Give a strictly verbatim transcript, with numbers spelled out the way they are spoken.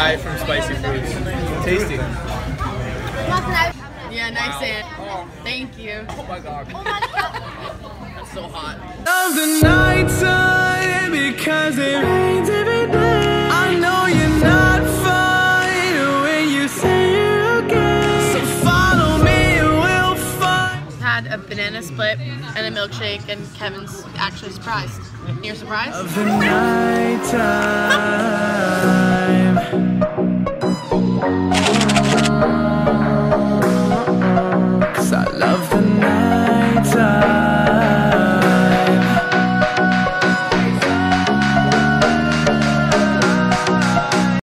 guy from Spicy Foods. Tasty. Yeah, nice Wow. and Oh. thank you. Oh my god. That's so hot. Of the night time because it rains every day. I know you're not fine when you say you're okay. So follow me and we'll find. Had a banana split and a milkshake, and Kevin's actually surprised. You're surprised? Of the night time.